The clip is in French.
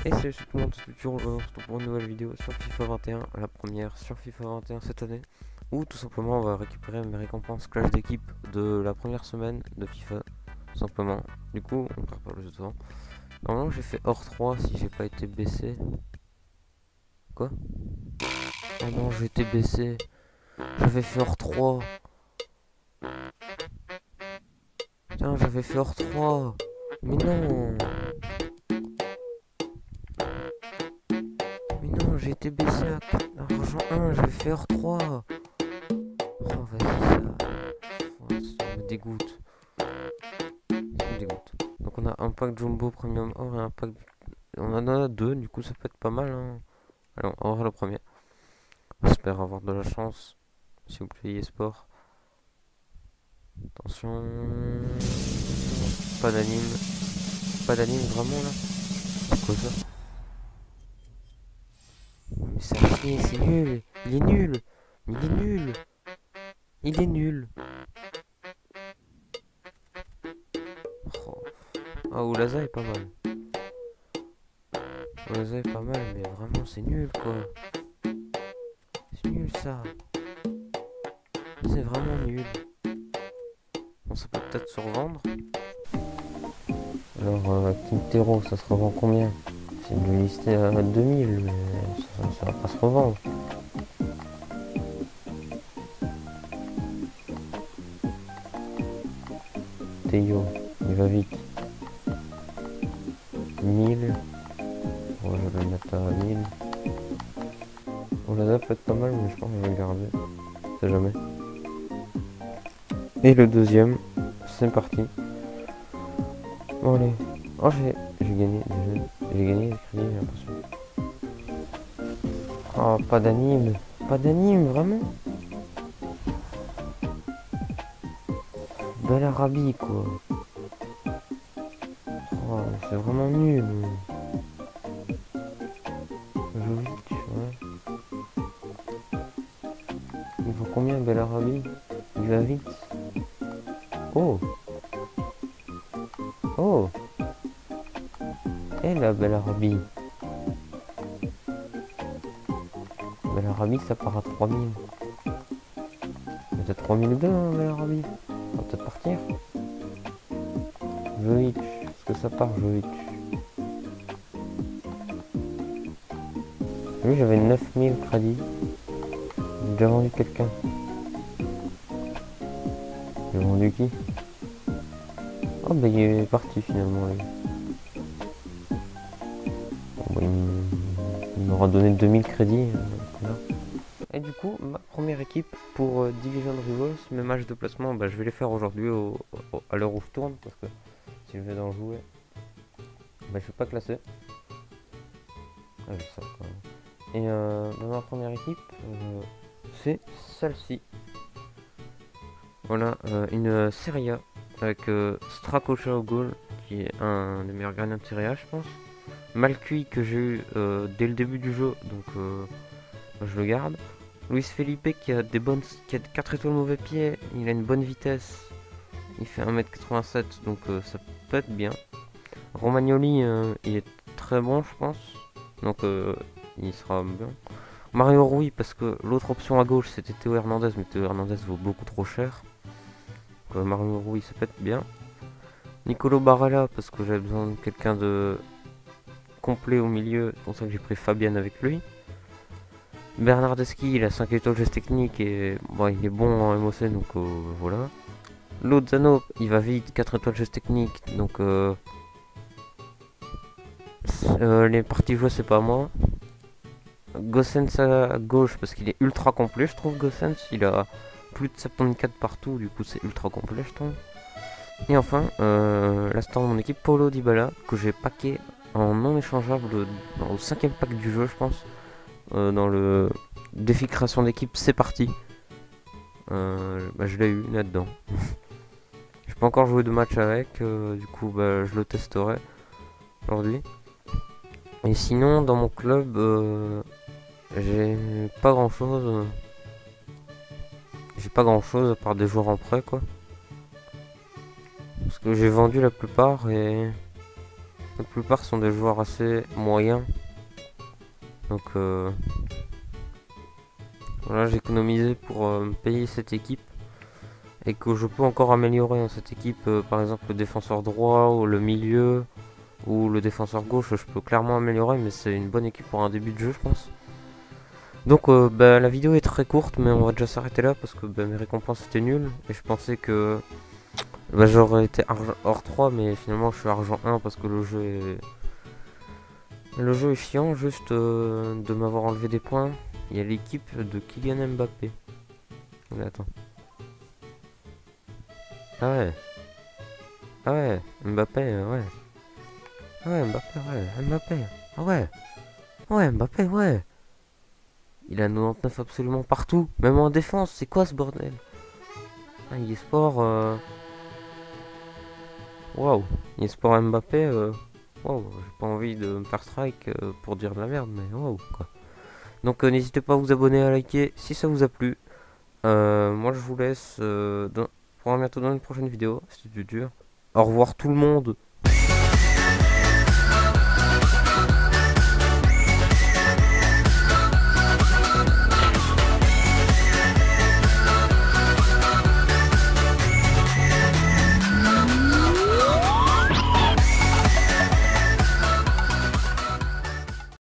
Et salut tout le monde, c'est toujours on se retrouve pour une nouvelle vidéo sur FIFA 21, la première sur FIFA 21 cette année, où tout simplement on va récupérer mes récompenses clash d'équipe de la première semaine de FIFA, tout simplement. Du coup, on perd pas plus de temps. Normalement j'ai fait hors 3 si j'ai pas été baissé. Quoi? Oh non, j'ai été baissé. J'avais fait hors 3. Tiens, j'avais fait hors 3. Mais non. Mais non, j'ai été baissé à argent 1, j'avais fait hors 3. Oh, vas-y, ça. Oh, ça me dégoûte. Ça me dégoûte. Donc, on a un pack Jumbo Premium Or et un pack. On en a deux, du coup, ça peut être pas mal. Hein. Allez, on va voir le premier. J'espère avoir de la chance. S'il vous plaît, sport. Attention. Pas d'anime. Pas d'anime, vraiment là. C'est quoi ça? Mais ça chier, c'est nul. Il est nul. Il est nul. Il est nul. Oh. Ah, Oulaza est pas mal. Oulaza est pas mal, mais vraiment c'est nul quoi. C'est nul ça. C'est vraiment nul. Bon, ça peut peut-être se revendre. Alors, Quintero, ça se revend combien? C'est de le lister à 2000, mais ça va pas se revendre. Théo, il va vite. 1000. Bon, je vais le mettre à 1000. Oulaza peut être pas mal, mais je pense que je vais le garder. On sait jamais. Et le deuxième, c'est parti. Bon allez. Oh j'ai gagné j'ai gagné des crédits, j'ai l'impression. Oh pas d'anime. Pas d'anime, vraiment. Belle Arabie quoi. Oh c'est vraiment nul. Jovic, ouais. Il vaut combien Belle Arabie? Il va vite. Oh. Oh. Et la Belle Arabie. Belle Arabie ça part à 3000. Peut-être 3002 hein, Belle Arabie. On va peut-être partir. Jovic. Est-ce que ça part Jovic? Lui j'avais 9000 crédits. J'ai déjà vendu quelqu'un. J'ai vendu qui? Oh bah il est parti finalement lui. Bon, bah, il m'aura donné 2000 crédits. Et du coup, ma première équipe pour Division Rivals, mes matchs de placement, bah, je vais les faire aujourd'hui à l'heure où je tourne, parce que si je vais d'en jouer, bah, je vais pas classer. Ah, je sais quand même. Et dans ma première équipe, c'est celle-ci. Voilà, une Serie A avec Strakosha au goal, qui est un des meilleurs gardiens de Serie A, je pense. Malcuit que j'ai eu dès le début du jeu, donc je le garde. Luis Felipe qui a qui a 4 étoiles mauvais pied, il a une bonne vitesse, il fait 1m87 donc ça peut être bien. Romagnoli il est très bon je pense, donc il sera bien. Mario Rui parce que l'autre option à gauche c'était Théo Hernandez, mais Théo Hernandez vaut beaucoup trop cher. Donc, Mario Rui ça peut être bien. Nicolo Barella parce que j'avais besoin de quelqu'un de complet au milieu, c'est pour ça que j'ai pris Fabian avec lui. Bernardeschi, il a 5 étoiles geste technique et bon, il est bon en MOC donc voilà. Lozano, il va vite, 4 étoiles geste technique donc les parties jouées c'est pas moi. Gossens à gauche parce qu'il est ultra complet je trouve. Gossens il a plus de 74 partout, du coup c'est ultra complet je trouve. Et enfin, l'instant de mon équipe, Paulo Dybala que j'ai packé en non échangeable au 5ème pack du jeu je pense. Dans le défi création d'équipe, c'est parti. Bah, je l'ai eu là-dedans. J'ai pas encore joué de match avec, du coup bah, je le testerai aujourd'hui. Et sinon, dans mon club, j'ai pas grand chose. J'ai pas grand chose à part des joueurs en prêt quoi. Parce que j'ai vendu la plupart et La plupart sont des joueurs assez moyens. Donc voilà, j'ai économisé pour me payer cette équipe. Et que je peux encore améliorer dans cette équipe. Par exemple le défenseur droit ou le milieu. Ou le défenseur gauche, je peux clairement améliorer. Mais c'est une bonne équipe pour un début de jeu, je pense. Donc bah, la vidéo est très courte, mais on va déjà s'arrêter là. Parce que bah, mes récompenses étaient nulles. Et je pensais que bah, j'aurais été hors 3. Mais finalement je suis argent 1 parce que le jeu est chiant, juste de m'avoir enlevé des points. Il y a l'équipe de Kylian Mbappé. Mais attends. Ah ouais. Ah ouais. Mbappé, ouais. Ah ouais, Mbappé, ouais. Mbappé. Ah ouais. Ouais, Mbappé, ouais. Il a 99 absolument partout. Même en défense. C'est quoi ce bordel? Ah, eSport. Waouh. eSport Mbappé. Waouh. J'ai pas envie de me faire strike pour dire de la merde, mais waouh, quoi. Donc n'hésitez pas à vous abonner, à liker si ça vous a plu. Moi je vous laisse pour un bientôt dans une prochaine vidéo. C'était dur. Au revoir tout le monde.